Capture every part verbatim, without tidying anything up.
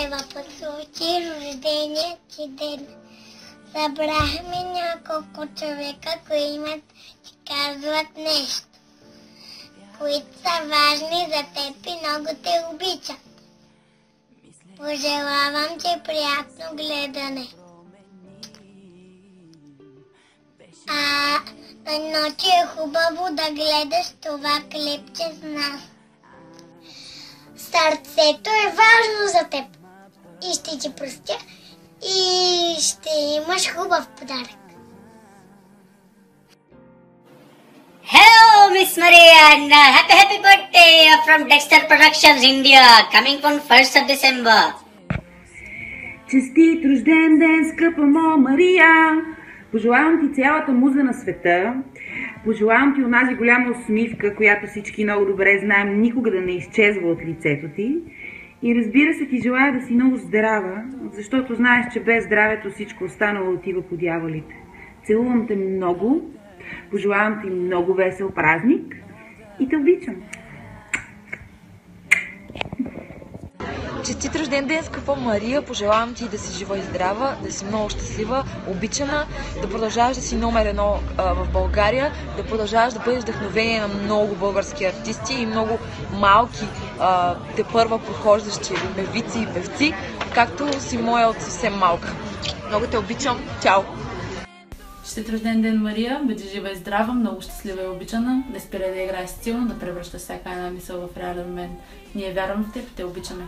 Ева, пък случи рождения ти ден. Събрахме няколко човека, които ти казват нещо, които са важни за теб и много те обичат. Пожелавам ти приятно гледане. А но че е хубаво да гледаш това клипче с нас. Сърцето е важно за теб. И ще ти простя. И ще имаш хубав подарък. Hello, Miss Maria, and uh, happy happy birthday uh, from Dexter Productions, India, coming on first of December. Честит рожден ден, скъпа моя Мария! Пожелавам ти цялата муза на света. Пожелавам ти онази голяма усмивка, която всички много добре знаем, никога да не изчезва от лицето ти. И разбира се, ти желая да си много здрава, защото знаеш, че без здравето всичко останало отива по дяволите. Целувам те много, пожелавам ти много весел празник и те обичам. Честит рожден ден, скъпа Мария! Пожелавам ти да си жива и здрава, да си много щастлива, обичана, да продължаваш да си номер едно а, в България, да продължаваш да бъдеш вдъхновение на много български артисти и много малки, а, тепърва прохождащи певици и певци, както си моя от съвсем малка. Много те обичам. Чао! Честит рожден ден, Мария! Бъди жива и здрава, много щастлива и обичана, не спирай да играеш силно, да превръщаш всяка една мисъл в реален момент. Ние вярваме в теб, те обичаме.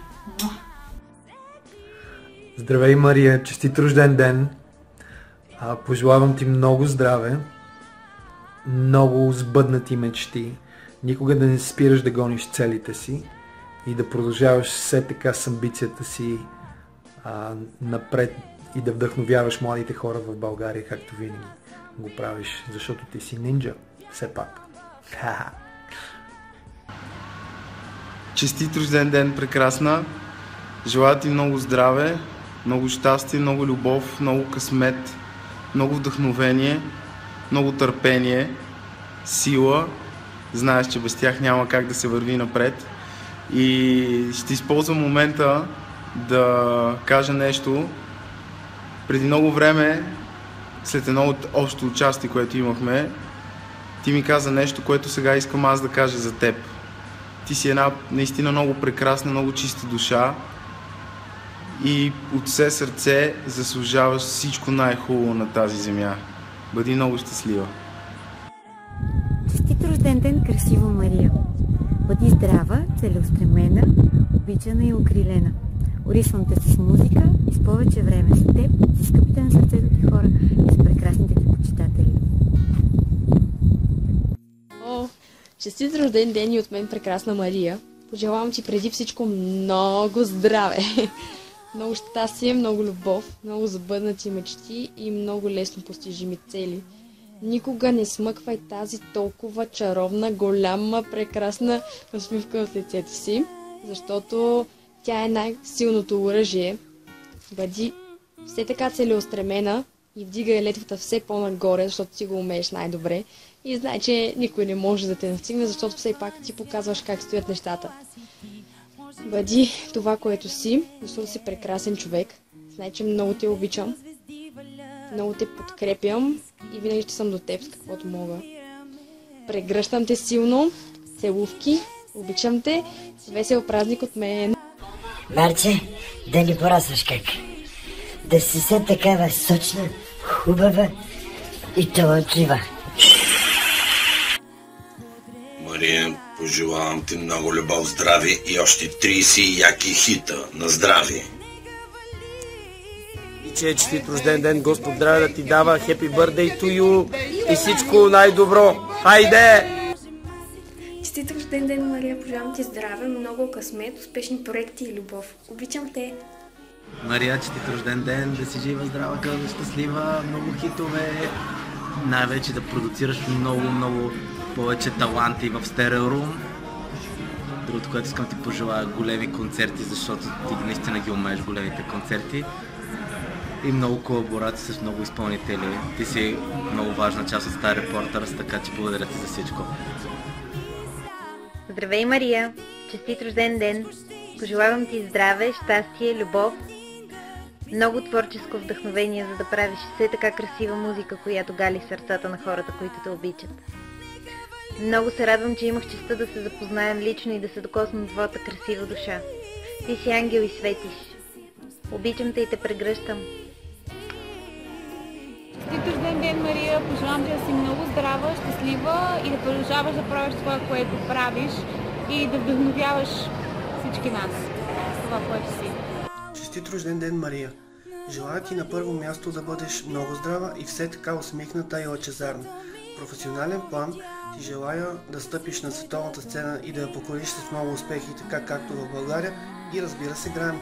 Здравей, Мария! Честит рожден ден! А, пожелавам ти много здраве, много сбъднати мечти, никога да не спираш да гониш целите си и да продължаваш все така с амбицията си а, напред и да вдъхновяваш младите хора в България, както винаги го правиш, защото ти си нинджа, все пак. Честит рожден ден, прекрасна! Желая ти много здраве, много щастие, много любов, много късмет, много вдъхновение, много търпение, сила. Знаеш, че без тях няма как да се върви напред. И ще използвам момента да кажа нещо. Преди много време, след едно от общо участие, което имахме, ти ми каза нещо, което сега искам аз да кажа за теб. Ти си една наистина много прекрасна, много чиста душа и от все сърце заслужаваш всичко най-хубаво на тази земя. Бъди много щастлива! Честит рожден ден, красива Мария! Бъди здрава, целеустремена, обичана и окрилена. Орисвам те с музика и с повече време с теб, с скъпите на сърцето ти хора и с прекрасните ти почитатели. О, честит рожден ден и от мен, прекрасна Мария. Пожелавам ти преди всичко много здраве, много щастие, много любов, много забъднати мечти и много лесно постижими цели. Никога не смъквай тази толкова чаровна, голяма, прекрасна усмивка в лицето си, защото тя е най-силното оръжие. Бъди все така целеустремена и вдигай летвата все по-нагоре, защото ти го умееш най-добре. И знай, че никой не може да те настигне, защото все пак ти показваш как стоят нещата. Бъди това, което си, защото си прекрасен човек. Знай, че много те обичам, много те подкрепям и винаги ще съм до теб с каквото мога. Прегръщам те силно, целувки, обичам те, весел празник от мен. Марче, да ни порасваш как? Да си се такава сочна, хубава и талантлива. Мария, пожелавам ти много любов, здраве и още трийсет яки хита на здраве. И че е честит рожден ден, Господ здраве да ти дава, Happy Birthday to you и всичко най-добро. Хайде! Честит рожден ден, Мария, пожелавам ти здраве, много късмет, успешни проекти и любов. Обичам те! Мария, честит рожден ден, да си жива, здрава, да щастлива, много хитове, най-вече да продуцираш много, много повече таланти в Стереорум. Другото, което искам ти пожелая, големи концерти, защото ти наистина ги умееш, големите концерти. И много колаборации с много изпълнители. Ти си много важна част от Star Reporters, така че благодаря ти за всичко. Здравей, Мария! Честит рожден ден! Пожелавам ти здраве, щастие, любов, много творческо вдъхновение, за да правиш все така красива музика, която гали сърцата на хората, които те обичат. Много се радвам, че имах честта да се запознаем лично и да се докосна до твоята красива душа. Ти си ангел и светиш. Обичам те и те прегръщам. Честит рожден ден, Мария! Пожелавам ти да си много здрава, щастлива и да продължаваш да правиш това, което правиш и да вдъхновяваш всички нас с това, което си. Честит рожден ден, Мария! Желая ти на първо място да бъдеш много здрава и все така усмихната и лъчезарна. В професионален план ти желая да стъпиш на световната сцена и да я покориш с много успехи, така както в България и, разбира се, грами.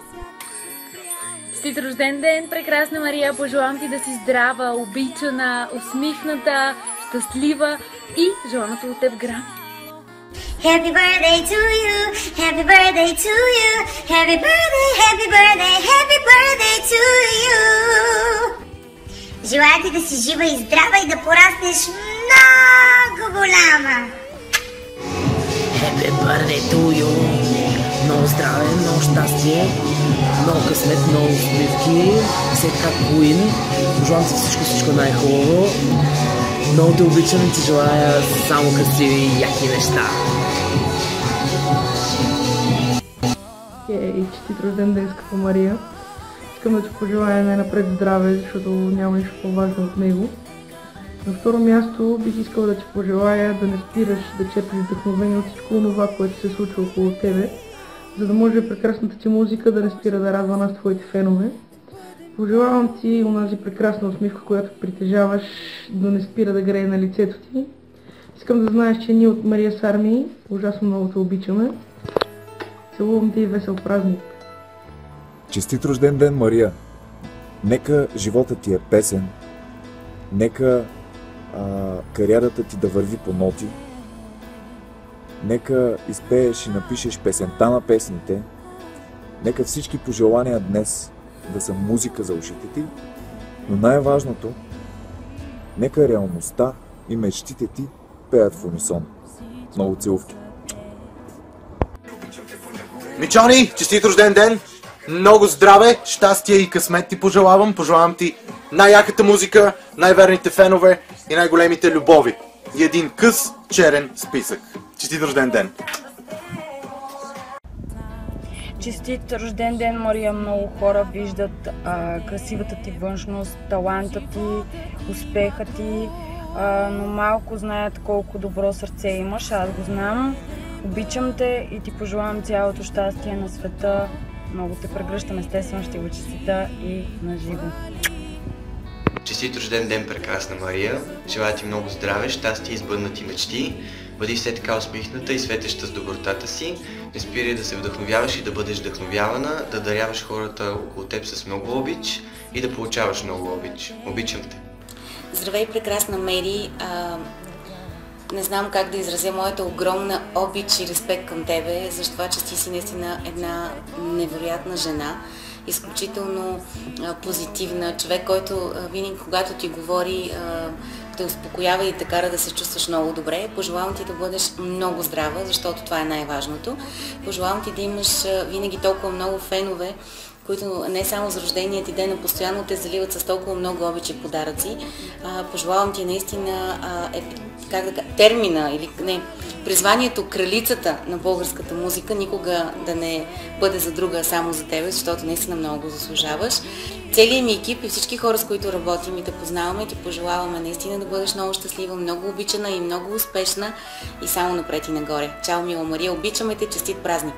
Честит рожден ден, прекрасна Мария! Пожелавам ти да си здрава, обичана, усмихната, щастлива и желаното от теб грами. Happy birthday to you, happy birthday to you, happy birthday, happy birthday, happy birthday to you. Желая ти да си жива и здрава и да пораснеш много голяма. Happy birthday to you. Много здраве, много щастие, много късмет, много усмивки, все така Queen. Пожелавам ти всичко, всичко най-хубаво. Много те обичам и ти желая само красиви и яки неща. Ей, честит рожден ден, скъпа Мария. Искам да ти пожелая най-напред здраве, защото няма нищо по-важно от него. На второ място бих искала да ти пожелая да не спираш да черпиш вдъхновение от всичко това, което се случва около тебе, за да може прекрасната ти музика да не спира да радва нас, твоите фенове. Пожелавам ти онази прекрасна усмивка, която притежаваш, да не спира да грее на лицето ти. Искам да знаеш, че ние от Мария с Армии ужасно много те обичаме. Целувам ти и весел празник! Честит рожден ден, Мария! Нека живота ти е песен, нека а, кариерата ти да върви по ноти, нека изпееш и напишеш песента на песните, нека всички пожелания днес да са музика за ушите ти, но най-важното, нека реалността и мечтите ти пеят в унисон. Много целувки! Мичони, честит рожден ден! Много здраве, щастие и късмет ти пожелавам. Пожелавам ти най-яката музика, най-верните фенове и най-големите любови. И един къс черен списък. Честит рожден ден! Честит рожден ден, Мария! Много хора виждат а, красивата ти външност, таланта ти, успеха ти, а, но малко знаят колко добро сърце имаш. Аз го знам. Обичам те и ти пожелавам цялото щастие на света. Много те прегръщам, естествено ще го честита и на живо. Честит рожден ден, прекрасна Мария! Желая ти много здраве, щастие и сбъднати мечти. Бъди все така усмихната и светеща с добротата си. Не спирай да се вдъхновяваш и да бъдеш вдъхновявана, да даряваш хората около теб с много обич и да получаваш много обич. Обичам те! Здравей, прекрасна Мери! А... Не знам как да изразя моята огромна обич и респект към тебе, за това, че ти си наистина една невероятна жена, изключително а, позитивна, човек, който а, винаги, когато ти говори, а, те успокоява и те кара да се чувстваш много добре. Пожелавам ти да бъдеш много здрава, защото това е най-важното. Пожелавам ти да имаш а, винаги толкова много фенове, които не само за рождения ти ден, но постоянно те заливат с толкова много обичи и подаръци. А, пожелавам ти наистина а, е, как да кажа, термина или не, призванието кралицата на българската музика никога да не бъде за друга, само за тебе, защото наистина много го заслужаваш. Целият ми екип и всички хора, с които работим и те познаваме, ти пожелаваме наистина да бъдеш много щастлива, много обичана и много успешна и само напред и нагоре. Чао, мила Мария, обичаме те, честит празник!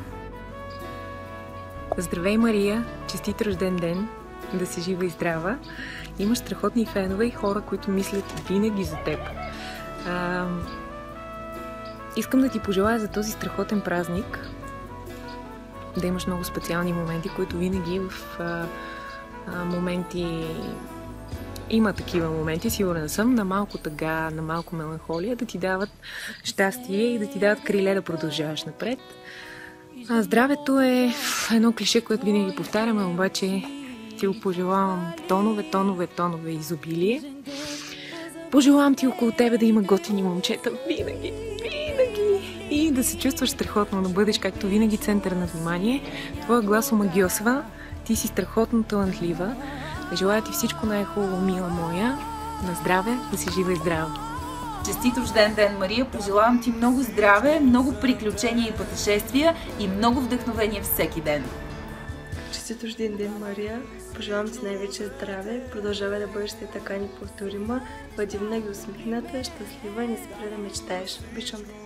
Здравей, Мария! Честит рожден ден! Да си жива и здрава! Имаш страхотни фенове и хора, които мислят винаги за теб. А, искам да ти пожелая за този страхотен празник да имаш много специални моменти, които винаги в а, а, моменти има такива моменти, сигурен съм, на малко тъга, на малко меланхолия, да ти дават щастие и да ти дават криле да продължаваш напред. А, здравето е едно клише, което винаги повтаряме, обаче ти го пожелавам тонове, тонове, тонове изобилие. Пожелавам ти около тебе да има готини момчета винаги, винаги и да се чувстваш страхотно, да бъдеш както винаги център на внимание. Твоя глас омагьосва, ти си страхотно талантлива. Желая ти всичко най-хубаво, мила моя. На здраве, да си жива и здрава. Честит рожден ден, Мария! Пожелавам ти много здраве, много приключения и пътешествия и много вдъхновение всеки ден. Честит рожден ден, Мария! Пожелавам ти най-вече здраве, продължавай да бъдеш така неповторима, бъди винаги усмихната, щастлива и не спре да мечтаеш. Обичам те!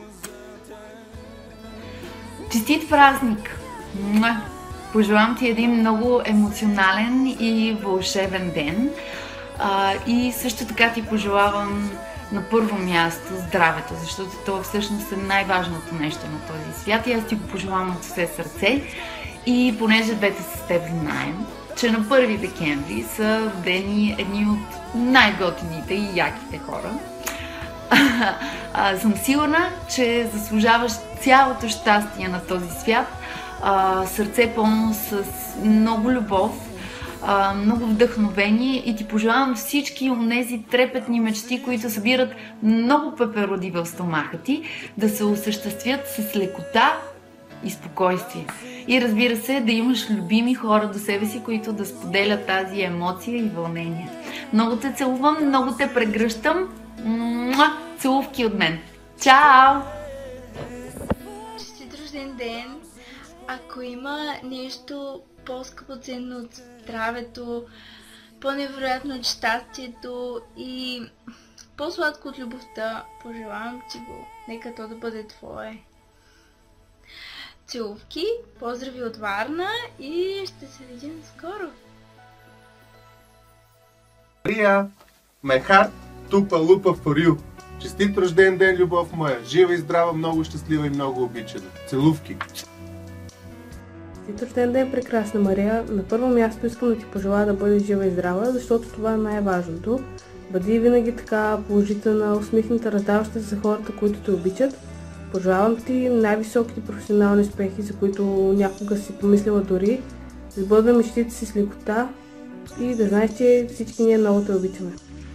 Честит празник! Пожелавам ти един много емоционален и вълшебен ден. А, и също така ти пожелавам на първо място здравето, защото това всъщност е най-важното нещо на този свят и аз ти го пожелавам от все сърце. И понеже двете с теб знаем, че на първи декември са родени едни от най-готините и яките хора, а, съм сигурна, че заслужаваш цялото щастие на този свят, а, сърце пълно с много любов, а, много вдъхновение и ти пожелавам всички онези трепетни мечти, които събират много пепероди в стомаха ти, да се осъществят с лекота и спокойствие. И разбира се, да имаш любими хора до себе си, които да споделят тази емоция и вълнение. Много те целувам, много те прегръщам. Целувки от мен. Чао! Честит рожден ден! Ако има нещо по-скъпоценно от здравето, по-невероятно от щастието и по-сладко от любовта, пожелавам ти го. Нека то да бъде твое. Целувки, поздрави от Варна и ще се видим скоро. Мария, my heart тупа лупа for you. Честит рожден ден, любов моя. Жива и здрава, много щастлива и много обичана. Целувки. Честит рожден ден, прекрасна Мария. На първо място искам да ти пожелая да бъдеш жива и здрава, защото това е най-важното. Бъди винаги така положителна, усмихната, раздаваща се за хората, които те обичат. Пожелавам ти най-високите професионални успехи, за които някога си помислила дори, да сбъдва мечтите си с лекота и да знаеш, че всички ние много те обичаме.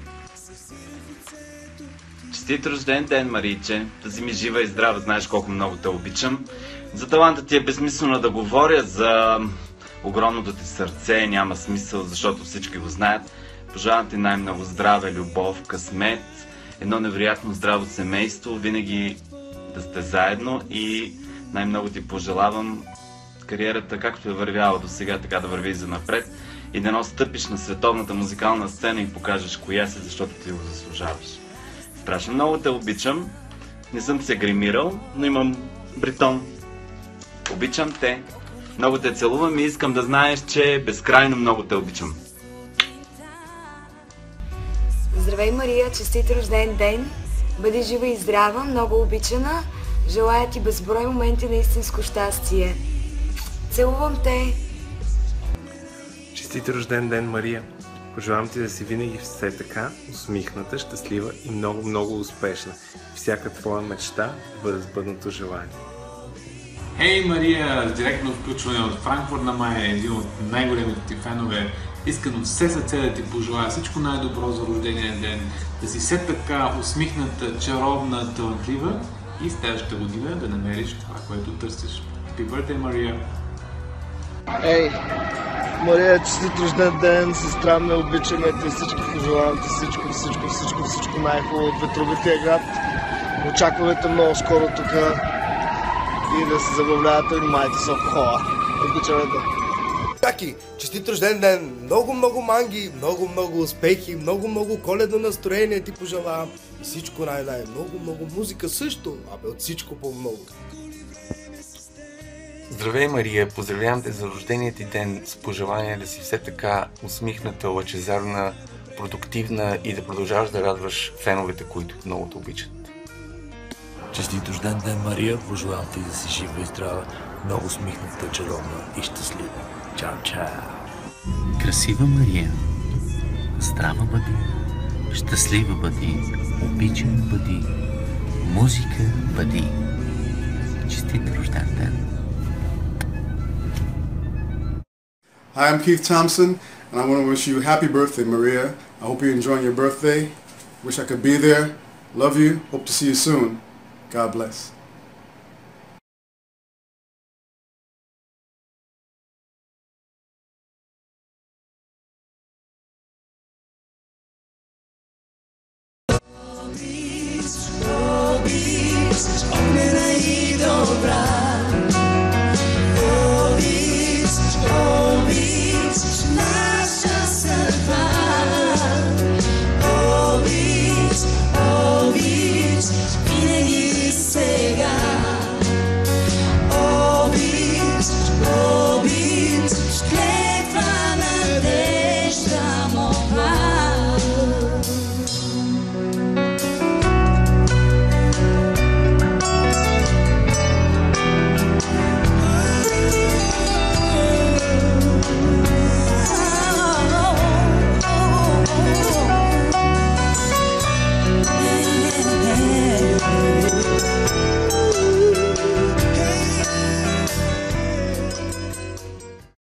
Честит рожден ден, Марийче! Да си ми жива и здрава, знаеш колко много те обичам. За таланта ти е безсмислено да говоря, за огромното ти сърце няма смисъл, защото всички го знаят. Пожелавам ти най-много здраве, любов, късмет, едно невероятно здраво семейство, винаги да сте заедно и най-много ти пожелавам кариерата, както е вървяла до сега, така да върви и занапред и да не стъпиш на световната музикална сцена и покажеш коя си, защото ти го заслужаваш. Страшно много те обичам, не съм се гримирал, но имам бритон. Обичам те, много те целувам и искам да знаеш, че безкрайно много те обичам. Здравей, Мария, честит рожден ден! Бъди жива и здрава, много обичана. Желая ти безброй моменти на истинско щастие. Целувам те! Честит рожден ден, Мария! Пожелавам ти да си винаги все така, усмихната, щастлива и много-много успешна. Всяка твоя мечта бъде сбъднато желание. Хей, Мария! Директно включване от Франкфурт на Майя, един от най-големите ти фенове. Искам все сърце да ти пожелая всичко най-добро за рождения ден, да си все така усмихната, чаровна, талантлива и следващата година да намериш това, което търсиш. Happy birthday, Мария! Ей, Мария, честит рожден ден, сестра ме, обичаме те, всички пожелавам ти всичко, всичко, всичко, всичко най-хубаво от ветровития град. Очакваме те много скоро тук и да се забавлявате, внимайте с алкохола. Обичаме те. Таки, честит рожден ден! Много-много манги, много-много успехи, много-много коледно настроение ти пожелавам. И всичко най-най, много-много музика също, абе от всичко по-много. Здравей, Мария! Поздравявам те за рождения ти ден с пожелание да си все така усмихната, лъчезарна, продуктивна и да продължаваш да радваш феновете, които много те обичат. Честит рожден ден, Мария! Пожелавам ти да си жива и здрава, много усмихната, чаровна и щастлива. Чао, чао! Красива Мария, здрава бъди, щастлива бъди, обичана бъди, музика бъди. Честит рожден ден! Hi, I'm Keith Thompson, and I want to wish you a happy birthday, Maria. I hope you're enjoying your birthday. Wish I could be there. Love you. Hope to see you soon. God bless.